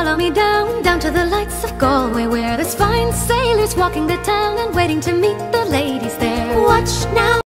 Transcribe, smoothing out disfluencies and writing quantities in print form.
follow me down, down to the lights of Galway, where there's fine sailors walking the town and waiting to meet the ladies there. Watch now.